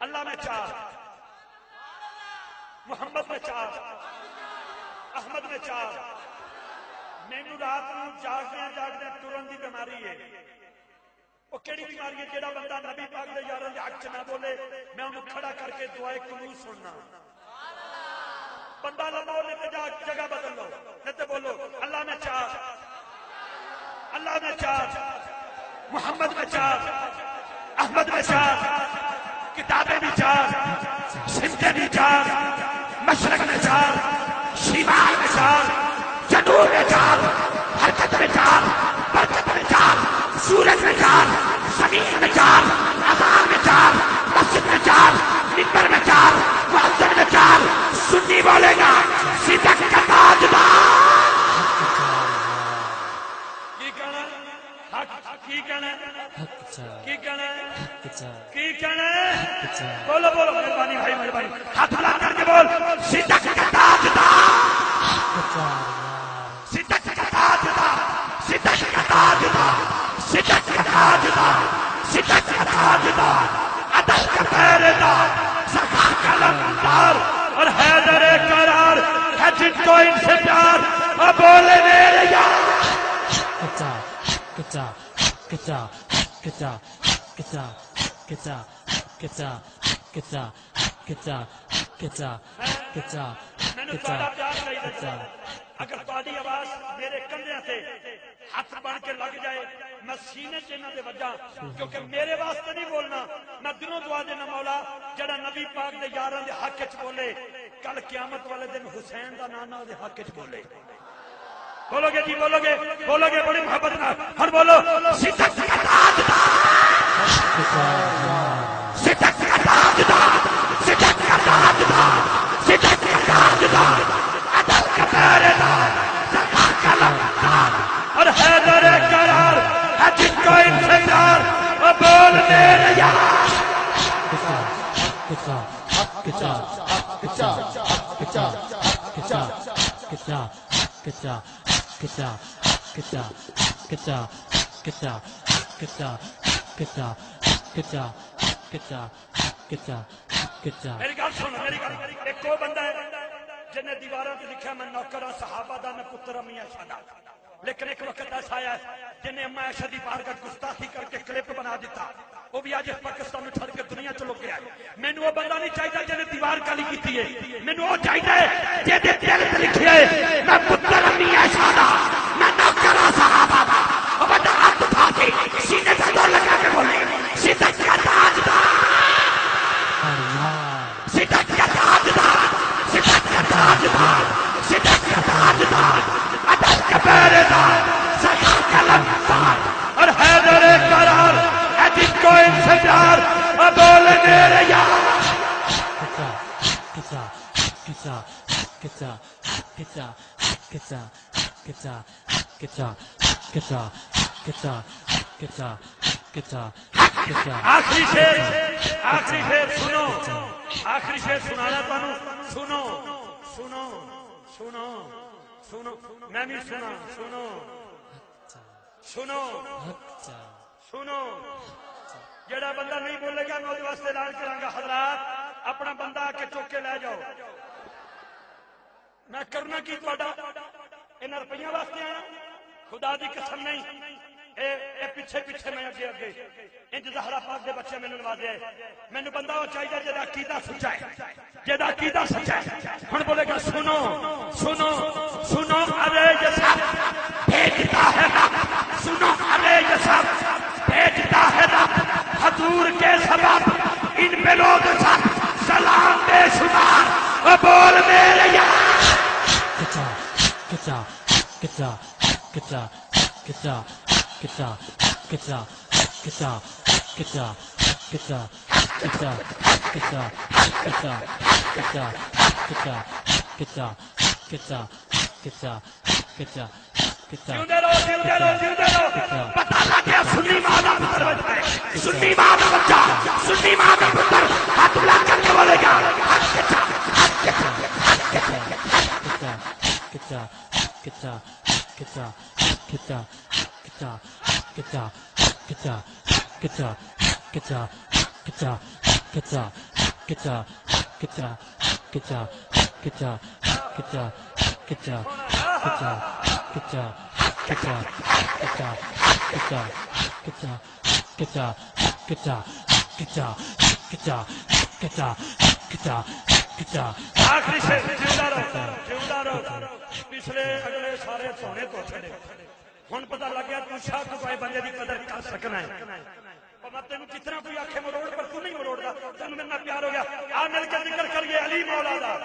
اللہ میں 4 محمد میں 4 احمد میں 4 مینو رات نو جاگدے ٹرن دی بیماری ہے وہ کیڑی بیماری ہے جیڑا بندہ نبی پاک دے یاراں دے حق چ نہ بولے میں انہوں کھڑا کر کے دعائے قنوت سننا بندہ لمو نے جگہ بدل لو نہیں بولو اللہ میں 4 اللہ میں 4 محمد میں 4 احمد میں 4 کتابیں بھی 4 سمتیں بھی 4 مشرق میں 4 شمال میں 4 جنوب میں 4 حرکت میں 4 برکت میں 4 سورج میں 4 زمین میں 4 اذان میں 4 مسجد میں 4 منبر میں 4 مؤذن میں 4 سنی بولے گا صدق کا تاجدار کی کہنا کی کہنا کی کہنا کی کہنا بولو بولو مہربانی بھائی مہربانی ہاتھ بلا کر کے بول صدق کا تاجدار صدق کا تاجدار صدق کا تاجدار صدق کا تاجدار صدق کا تاجدار عدل کا پہرےدار صفا کا لمبار اور حیدر قرار ہے جن کو ان سے پیار اور بولے میرے یار کچا کچا کچا کچا کچا کچا کچا کچا کچا کچا کچا کچا اگر تہاڈی آواز میرے کندھیاں تے ہاتھ بن کے لگ جائے میں سینے چ انہاں دے وجاں کیونکہ میرے واسطے نہیں بولنا میں دنوں دعا دینا مولا جڑا نبی پاک دے یاراں دے حق وچ بولے کل قیامت والے دن حسین دا نانا دے حق وچ بولے بولو گے جی بولو گے بڑی محبت نال ہن بولو صدق کا تاجدار صدق کا تاجدار صدق کا تاجدار صدق کا تاجدار عدل کا پہرےدار صفا کا لمبار اور حیدر قرار ہے جن کو ان سے پیار اور بول میرے یار کچا کچا کچا کچا کچا کچا کچا کچا کچا کچا کچا کچا کچا کچا کچا کچا کچا کچا میری گل سنو میری گل ایک وہ بندہ ہے جن نے دیواراں تے لکھا میں نوکر ہاں صحابہ دا میں پتر میاں شادا لیکن ایک وقت ایسا آیا جن نے اما عائشہ دی بارگاہ گستاخی کر کے کلپ بنا دیتا وہ بھی آج پاکستان میں چھڑ کے دنیا چ لگ گیا مینوں وہ بندہ نہیں چاہیے جن نے دیوار کالی کیتی ہے مینوں وہ چاہیے جے دے دل تے لکھے میں پتر میاں شادا میں نوکر ہاں صحابہ دا وہ بندہ ہاتھ اٹھا کے سینے تے زور لگا کے بولے صدق کا تاجدار صدق کا تاجدار صدق کا تاجدار صدق کا تاجدار عدل کا پہرےدار صفا کا لمبار اور حیدر قرار ہے جن کو ان سے پیار اور بولے میرے یار کچا کچا کچا کچا کچا کچا کچا کچا کچا کچا کچا کچا کچا آخری شعر سنو آخری شعر سنانا تانوں سنو سنو سنو سنو میں بھی سنا سنو سنو سنو جڑا بندہ نہیں بولے گا میں واسطے اعلان کراں گا حضرات اپنا بندہ آ کے چوک کے لے جاؤ میں کرنا کی تہاڈا انہاں روپیاں واسطے آیا خدا دی قسم نہیں اے پیچھے پیچھے میں اگے اگے انج زہرا پاک دے بچے مینوں نوازے مینوں بندہ وہ چاہیے جہدا عقیدہ سچا ہے جہدا عقیدہ سچا ہے ہن بولے گا سنو سنو سنو ارے یہ سب بھیجتا ہے رب سنو ارے یہ سب بھیجتا ہے رب حضور کے سبب ان پہ لوگ سب سلام بے شمار اور بول میرے یار کچا کچا کچا کچا کچا کچا کچا کچا کچا کچا کچا کچا کچا کچا کچا کچا کچا کچا کچا جیوندے رہو پتہ لگ گیا سنی ماں دا پتر بچہ ہے سنی ماں دا بچہ سنی ماں دا پتر ہاتھ لا کر کے بولے گا کچا کچا کچا کچا کچا کچا کچا کچا کچا کچا کچا کچا کچا کچا Kita, kita, kita, kita, kita, kita, kita, kita, kita, kita, kita, kita, kita, kita, kita, kita, kita, kita, kita. آخری سے جیودا رہو پچھلے اگلے سارے سونے تو چھڑے ہن پتہ لگ گیا تو شاہ کو کوئی بندے دی قدر کر سکنا ہے اور میں تینوں کتنا کوئی آنکھیں مروڑ پر تو نہیں مروڑ دا تینوں میرے پیار ہو گیا آ مل کے ذکر کریے علی مولا دا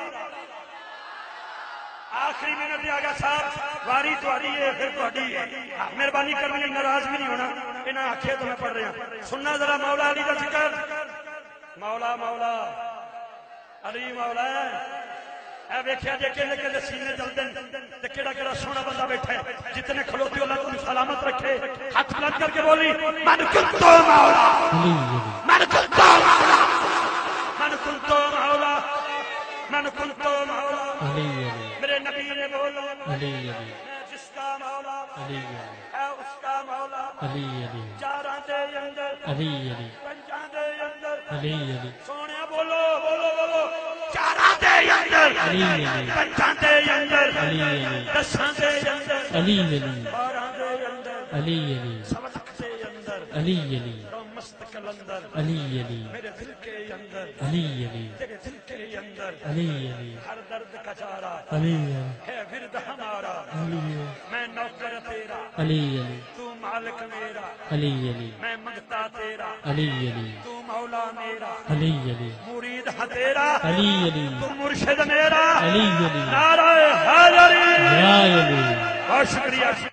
آخری منٹ آ گیا صاحب واری تہاڈی ہے پھر تہاڈی ہے مہربانی کرنی ناراض بھی نہیں ہونا انہاں آکھے تو میں پڑھ رہا سننا ذرا مولا علی دا ذکر مولا مولا علی مولا اے ویکھیا جے کہندے کہ سینے چلدے تے کیڑا کیڑا سونا بندہ بیٹھا ہے جتنے کھلوتے اللہ تمہیں سلامت رکھے ہاتھ بلند کر کے بولی من کنتو مولا من کنتو مولا من کنتو مولا من کنتو مولا میرے نبی نے بولا جس کا مولا ہے اس کا مولا چاراں دے اندر پنجاں دے اندر سونے بولو بولو بولو چاراں دے اندر پنجاں دے اندر دساں دے اندر باراں دے اندر سبق دے اندر مستقل اندر میرے دل کے اندر تیرے دل کے اندر ہر درد کا چارہ ہے ورد ہمارا میں نوکر تیرا تو مالک میرا میں منگتا تیرا تو مولا میرا مرید ہے تیرا تو مرشد میرا نعرہ حیدری بہت شکریہ